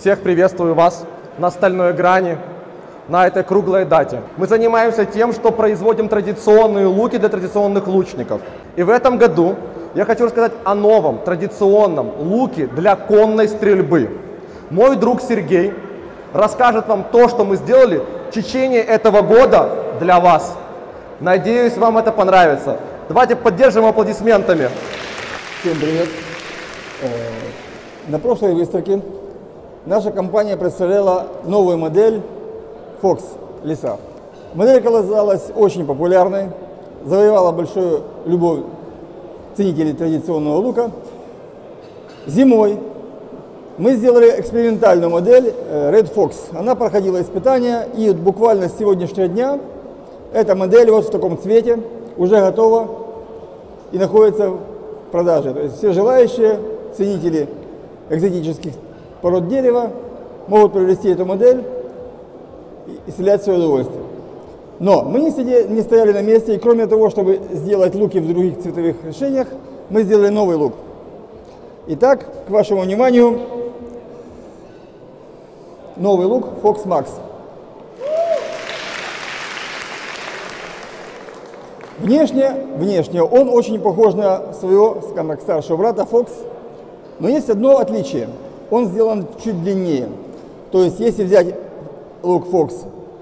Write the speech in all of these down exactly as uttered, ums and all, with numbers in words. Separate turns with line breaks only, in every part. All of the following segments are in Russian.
Всех приветствую вас на стальной грани, на этой круглой дате. Мы занимаемся тем, что производим традиционные луки для традиционных лучников. И в этом году я хочу рассказать о новом традиционном луке для конной стрельбы. Мой друг Сергей расскажет вам то, что мы сделали в течение этого года для вас. Надеюсь, вам это понравится. Давайте поддержим аплодисментами.
Всем привет. На прошлой выставке наша компания представляла новую модель Fox Лиса. Модель оказалась очень популярной, завоевала большую любовь ценителей традиционного лука. Зимой мы сделали экспериментальную модель Red Fox. Она проходила испытания, и буквально с сегодняшнего дня эта модель вот в таком цвете уже готова и находится в продаже. То есть все желающие ценители экзотических пород дерева могут приобрести эту модель и стрелять в свое удовольствие. Но мы не, сидели, не стояли на месте, и кроме того, чтобы сделать луки в других цветовых решениях, мы сделали новый лук. Итак, к вашему вниманию, новый лук Fox Max. Внешне, внешне он очень похож на своего, скажем так, старшего брата Fox, но есть одно отличие. Он сделан чуть длиннее. То есть, если взять лук Fox,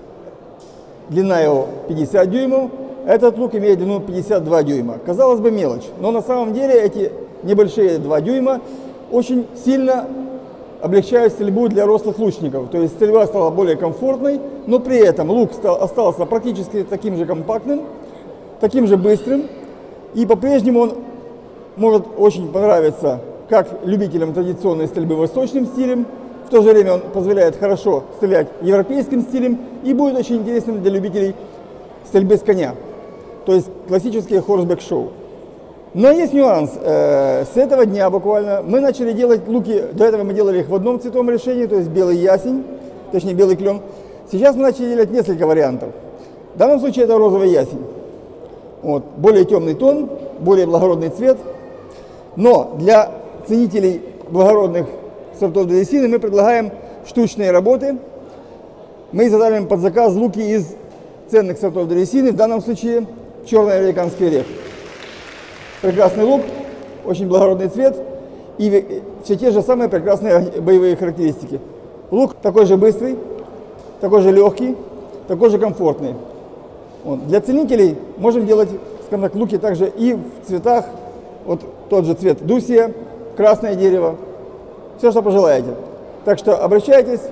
длина его пятьдесят дюймов, этот лук имеет длину пятьдесят два дюйма. Казалось бы, мелочь, но на самом деле эти небольшие два дюйма очень сильно облегчают стрельбу для рослых лучников. То есть стрельба стала более комфортной, но при этом лук стал, остался практически таким же компактным, таким же быстрым, и по-прежнему он может очень понравиться как любителям традиционной стрельбы восточным стилем, в то же время он позволяет хорошо стрелять европейским стилем и будет очень интересным для любителей стрельбы с коня, то есть классические хорсбэк-шоу. Но есть нюанс. С этого дня буквально мы начали делать луки, до этого мы делали их в одном цветовом решении, то есть белый ясень, точнее белый клен. Сейчас мы начали делать несколько вариантов. В данном случае это розовый ясень. Вот, более темный тон, более благородный цвет. Но для ценителей благородных сортов древесины мы предлагаем штучные работы. Мы изготавливаем под заказ луки из ценных сортов древесины, в данном случае черный американский орех. Прекрасный лук, очень благородный цвет и все те же самые прекрасные боевые характеристики. Лук такой же быстрый, такой же легкий, такой же комфортный. Вот. Для ценителей можем делать, скажем так, луки также и в цветах, вот тот же цвет дусия, красное дерево, все, что пожелаете. Так что обращайтесь,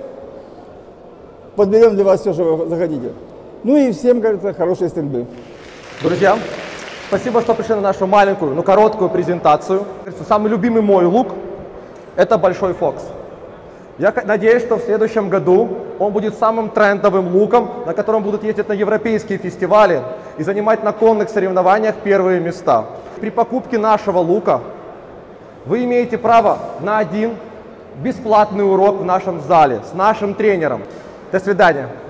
подберем для вас все, что вы захотите. Ну и всем, кажется, хорошей стрельбы.
Друзья, спасибо, что пришли на нашу маленькую, но короткую презентацию. Самый любимый мой лук – это Большой Fox. Я надеюсь, что в следующем году он будет самым трендовым луком, на котором будут ездить на европейские фестивали и занимать на конных соревнованиях первые места. При покупке нашего лука вы имеете право на один бесплатный урок в нашем зале с нашим тренером. До свидания.